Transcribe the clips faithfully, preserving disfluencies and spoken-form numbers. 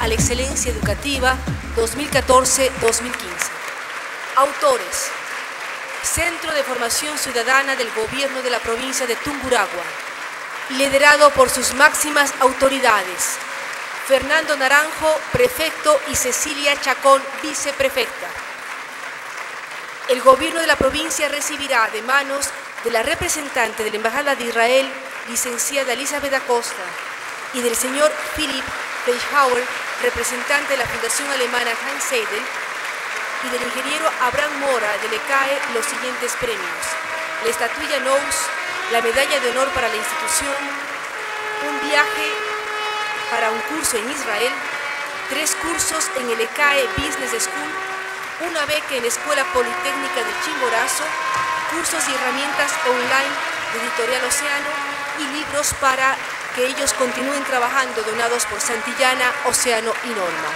a la Excelencia Educativa dos mil catorce dos mil quince. Autores: Centro de Formación Ciudadana del Gobierno de la Provincia de Tungurahua, liderado por sus máximas autoridades, Fernando Naranjo, prefecto, y Cecilia Chacón, viceprefecta. El Gobierno de la provincia recibirá de manos de la representante de la Embajada de Israel, licenciada Elizabeth Acosta, y del señor Philipp Feischhauer, representante de la Fundación Alemana Hans Seidel, y del ingeniero Abraham Mora del E C A E, los siguientes premios: la estatuilla Nous, la medalla de honor para la institución, un viaje para un curso en Israel, tres cursos en el E C A E Business School, una beca en la Escuela Politécnica del Chimborazo, cursos y herramientas online de Editorial Océano y libros para que ellos continúen trabajando, donados por Santillana, Océano y Norma.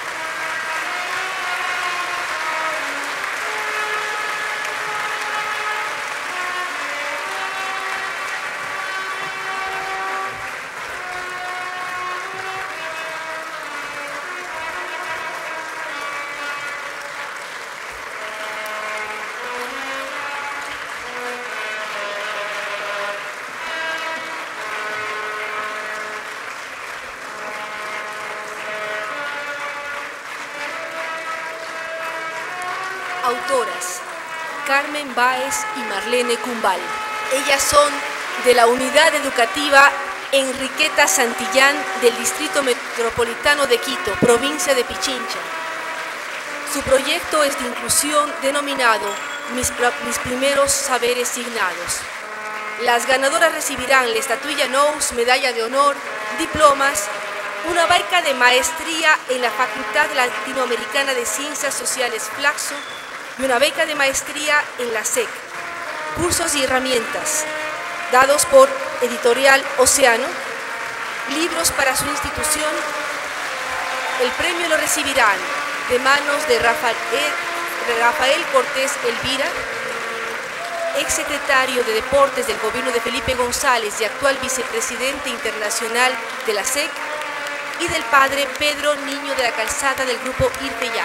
Autoras: Carmen Báez y Marlene Cumbal. Ellas son de la Unidad Educativa Enriqueta Santillán del Distrito Metropolitano de Quito, provincia de Pichincha. Su proyecto es de inclusión denominado Mis, Mis Primeros Saberes Signados. Las ganadoras recibirán la estatuilla Nous, medalla de honor, diplomas, una beca de maestría en la Facultad Latinoamericana de Ciencias Sociales Flaxo y una beca de maestría en la S E C, cursos y herramientas dados por Editorial Océano, libros para su institución. El premio lo recibirán de manos de Rafael, Rafael Cortés Elvira, exsecretario de Deportes del gobierno de Felipe González y actual vicepresidente internacional de la S E C, y del padre Pedro Niño de la Calzada del grupo Irpeyal.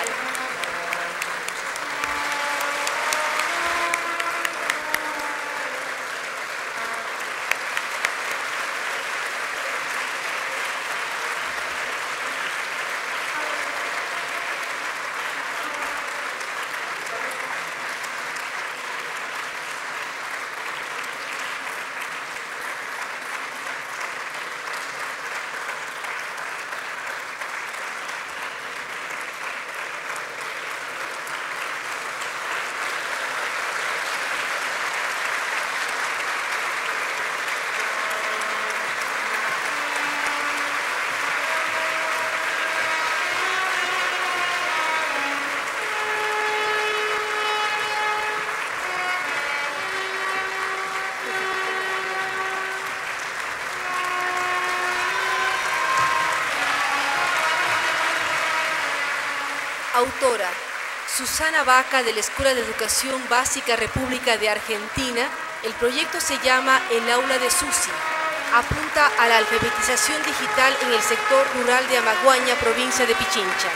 Autora: Susana Vaca, de la Escuela de Educación Básica República de Argentina. El proyecto se llama El Aula de Susi. Apunta a la alfabetización digital en el sector rural de Amaguaña, provincia de Pichincha.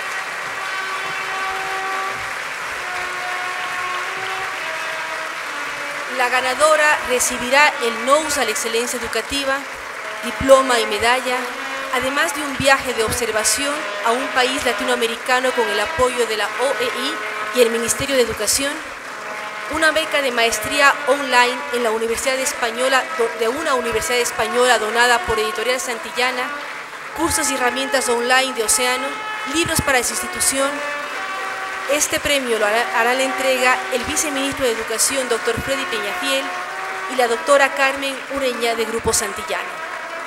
La ganadora recibirá el Nous a la Excelencia Educativa, diploma y medalla, además de un viaje de observación a un país latinoamericano con el apoyo de la O E I y el Ministerio de Educación, una beca de maestría online en la Universidad Española, de una universidad española donada por Editorial Santillana, cursos y herramientas online de Océano, libros para su institución. Este premio lo hará, hará la entrega el viceministro de Educación, doctor Freddy Peñafiel, y la doctora Carmen Ureña, de Grupo Santillana.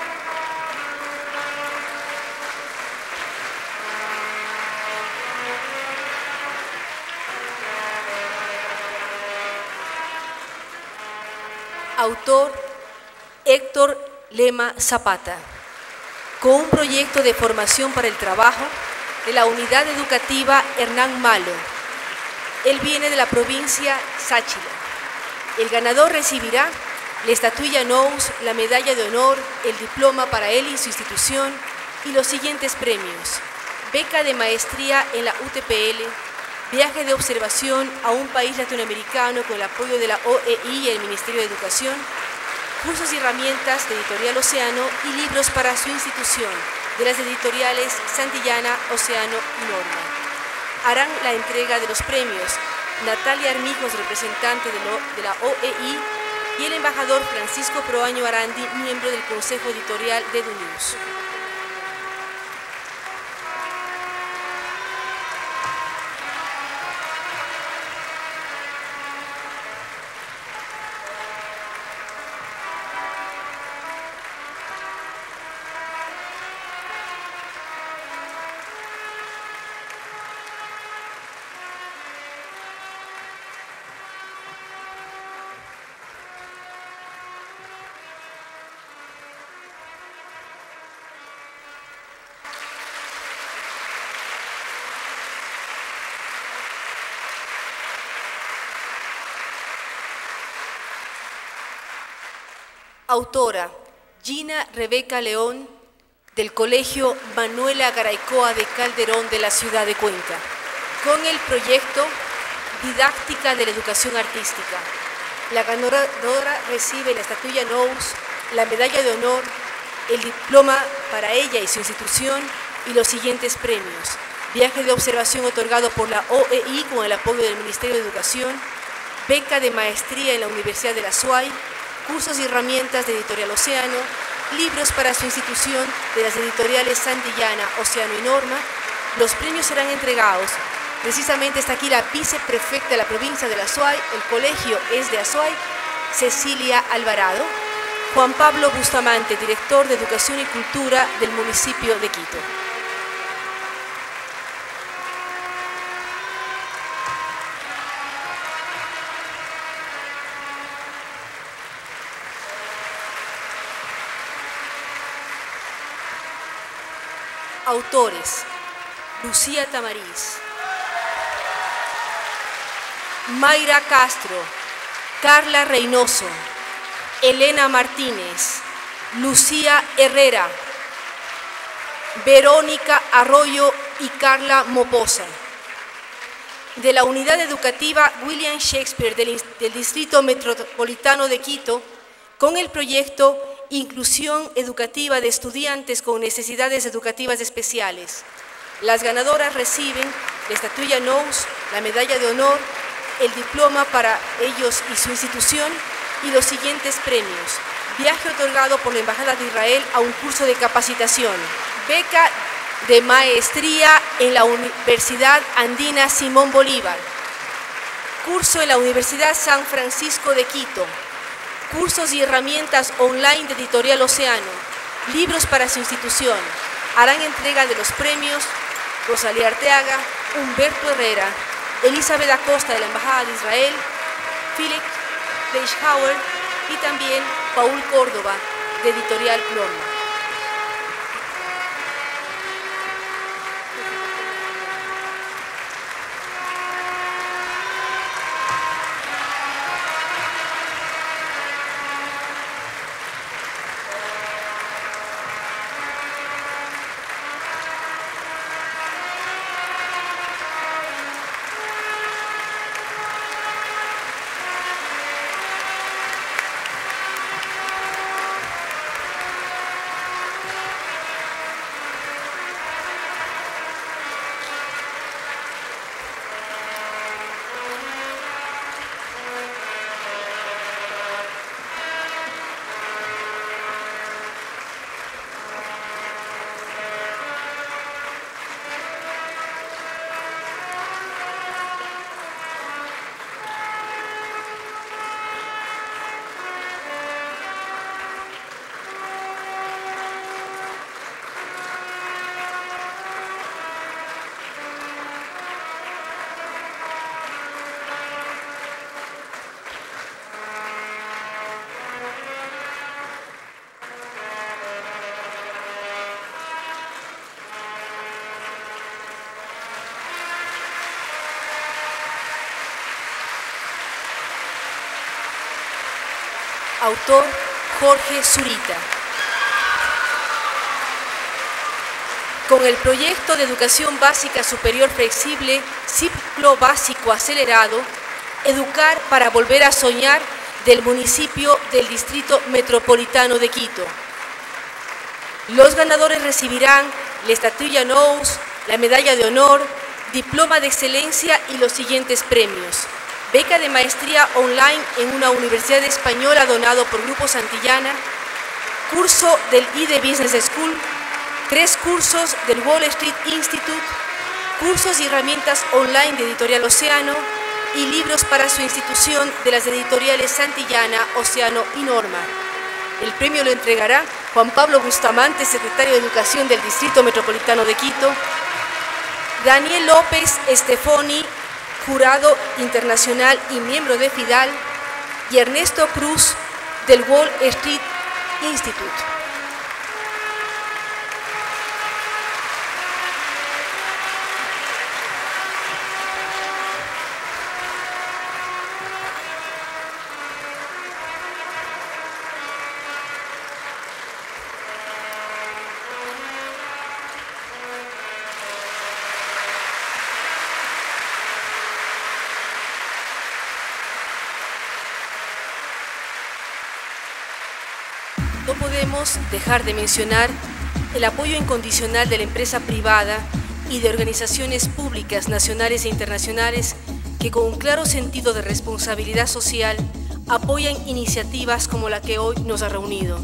Autor: Héctor Lema Zapata, con un proyecto de formación para el trabajo de la Unidad Educativa Hernán Malo. Él viene de la provincia Sáchila. El ganador recibirá la estatuilla Nous, la medalla de honor, el diploma para él y su institución y los siguientes premios: beca de maestría en la U T P L, viaje de observación a un país latinoamericano con el apoyo de la O E I y el Ministerio de Educación, cursos y herramientas de Editorial Océano y libros para su institución, de las editoriales Santillana, Océano y Norma. Harán la entrega de los premios Natalia Armijos, representante de, lo, de la O E I, y el embajador Francisco Proaño Arandi, miembro del Consejo Editorial de EduNews. Autora, Gina Rebeca León, del Colegio Manuela Garaycoa de Calderón de la ciudad de Cuenca, con el proyecto Didáctica de la Educación Artística. La ganadora recibe la estatuilla Nous, la medalla de honor, el diploma para ella y su institución y los siguientes premios: viaje de observación otorgado por la O E I con el apoyo del Ministerio de Educación, beca de maestría en la Universidad de la S U A Y, cursos y herramientas de Editorial Océano, libros para su institución de las editoriales Santillana, Océano y Norma. Los premios serán entregados. Precisamente está aquí la viceprefecta de la provincia de la S U A Y, el colegio es de la S U A Y, Cecilia Alvarado. Juan Pablo Bustamante, director de Educación y Cultura del municipio de Quito. Autores: Lucía Tamariz, Mayra Castro, Carla Reynoso, Elena Martínez, Lucía Herrera, Verónica Arroyo y Carla Moposa. De la Unidad Educativa William Shakespeare del, del Distrito Metropolitano de Quito, con el proyecto Inclusión Educativa de Estudiantes con Necesidades Educativas Especiales. Las ganadoras reciben la estatuilla Nous, la medalla de honor, el diploma para ellos y su institución y los siguientes premios: viaje otorgado por la Embajada de Israel a un curso de capacitación, beca de maestría en la Universidad Andina Simón Bolívar, curso en la Universidad San Francisco de Quito, cursos y herramientas online de Editorial Océano, libros para su institución. Harán entrega de los premios Rosalía Arteaga, Humberto Herrera, Elizabeth Acosta de la Embajada de Israel, Philip Fleischhauer y también Paul Córdoba de Editorial Norma. Autor: Jorge Zurita. con el proyecto de Educación Básica Superior Flexible, Ciclo Básico Acelerado, Educar para Volver a Soñar, del municipio del Distrito Metropolitano de Quito. Los ganadores recibirán la estatuilla Nous, la medalla de honor, diploma de excelencia y los siguientes premios: beca de maestría online en una universidad española donado por Grupo Santillana, curso del I D Business School, tres cursos del Wall Street Institute, cursos y herramientas online de Editorial Océano y libros para su institución de las editoriales Santillana, Océano y Norma. El premio lo entregará Juan Pablo Bustamante, secretario de Educación del Distrito Metropolitano de Quito, Daniel López Estefoni, jurado internacional y miembro de FIDAL, y Ernesto Cruz, del Wall Street Institute. No podemos dejar de mencionar el apoyo incondicional de la empresa privada y de organizaciones públicas nacionales e internacionales que, con un claro sentido de responsabilidad social, apoyan iniciativas como la que hoy nos ha reunido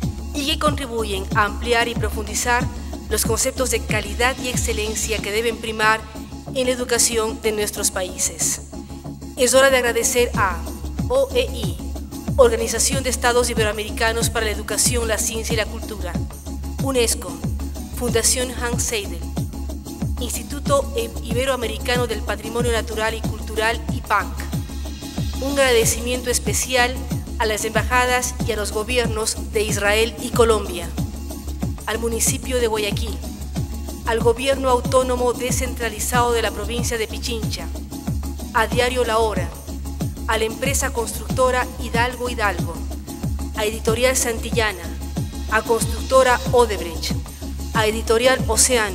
y que contribuyen a ampliar y profundizar los conceptos de calidad y excelencia que deben primar en la educación de nuestros países. Es hora de agradecer a O E I, Organización de Estados Iberoamericanos para la Educación, la Ciencia y la Cultura, UNESCO, Fundación Hans Seidel, Instituto Iberoamericano del Patrimonio Natural y Cultural, I P A C. Un agradecimiento especial a las embajadas y a los gobiernos de Israel y Colombia, al municipio de Guayaquil, al gobierno autónomo descentralizado de la provincia de Pichincha, a Diario La Hora, a la empresa constructora Hidalgo Hidalgo, a Editorial Santillana, a Constructora Odebrecht, a Editorial Océano,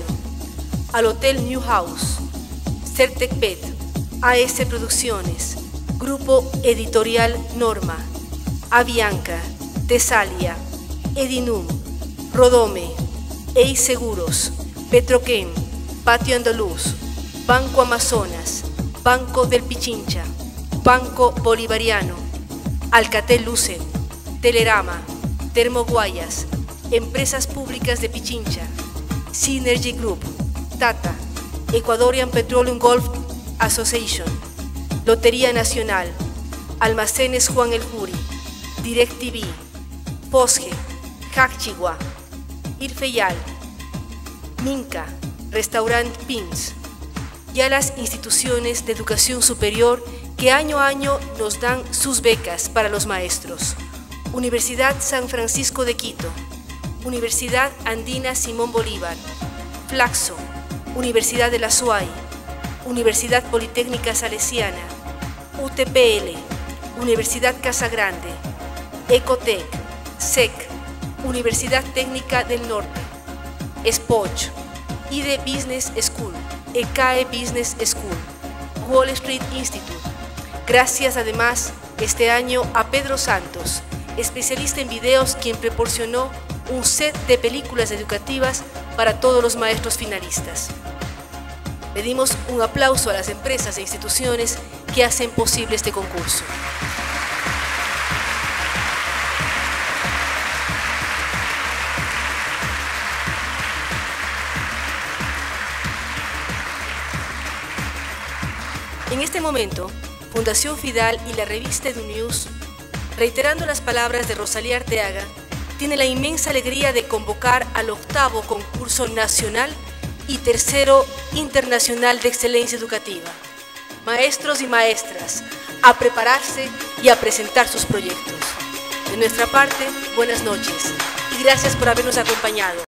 al Hotel New House, Certecpet, A S Producciones, Grupo Editorial Norma, Avianca, Tesalia, Edinum, Rodome, E I Seguros, Petroquem, Patio Andaluz, Banco Amazonas, Banco del Pichincha, Banco Bolivariano, Alcatel Lucen, Telerama, Termoguayas, Empresas Públicas de Pichincha, Synergy Group, Tata, Ecuadorian Petroleum Gulf Association, Lotería Nacional, Almacenes Juan El Juri, DirecTV, Posge, Jacchigua, Irfeyal, Minca, Restaurant Pins, y a las instituciones de educación superior que año a año nos dan sus becas para los maestros: Universidad San Francisco de Quito, Universidad Andina Simón Bolívar, Flaxo, Universidad de la SUAY, Universidad Politécnica Salesiana, U T P L, Universidad Casa Grande, Ecotec, S E C, Universidad Técnica del Norte, SPOCH, I D Business School, E C A E Business School, Wall Street Institute. Gracias además este año a Pedro Santos, especialista en videos, quien proporcionó un set de películas educativas para todos los maestros finalistas. Pedimos un aplauso a las empresas e instituciones que hacen posible este concurso. En este momento, Fundación Fidal y la revista EduNews, reiterando las palabras de Rosalía Arteaga, tiene la inmensa alegría de convocar al octavo concurso nacional y tercero internacional de excelencia educativa. Maestros y maestras, a prepararse y a presentar sus proyectos. De nuestra parte, buenas noches y gracias por habernos acompañado.